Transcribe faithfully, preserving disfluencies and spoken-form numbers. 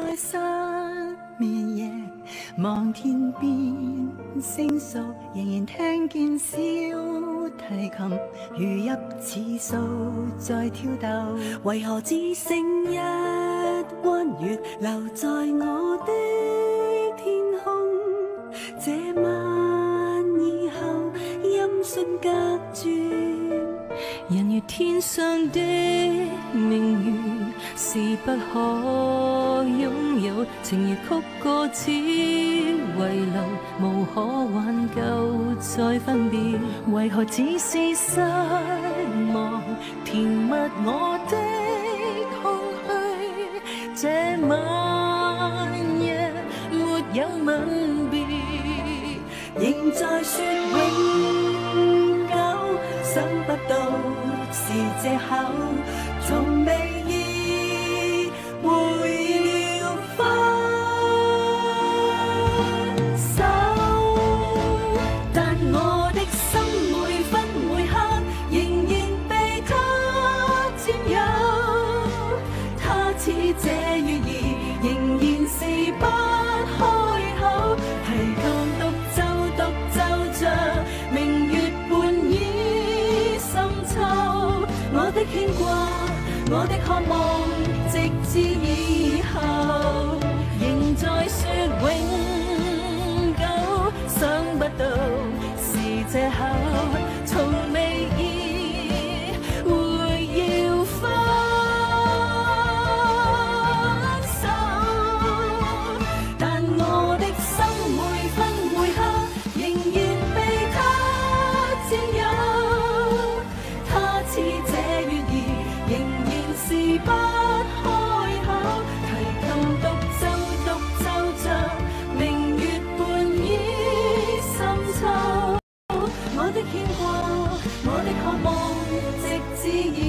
在失眠夜，望天边星宿，仍然聽見小提琴如泣似訴在跳逗。為何只剩一彎月留在我的天空？這晚以後，音訊隔絕，人如天上的明月，是不可擁有。情如曲過只遺留，無可挽救再分別。為何只是失望，填密我的空虛？這晚夜沒有吻別，仍在說永久，想不到是藉口，從未意會要分手。但我的心每分每刻仍然被他佔有，他似這月兒仍然是不開口，提琴獨奏獨奏着明月半倚深秋。我的牽掛，我的渴望，直至以後，仍在說永久。想不到是藉口，從未意會要分手。但我的心每分每刻仍然被他佔有，他似這月兒仍然是不開口，提琴獨奏獨奏着明月半倚深秋。我的牽掛，我的渴望，直至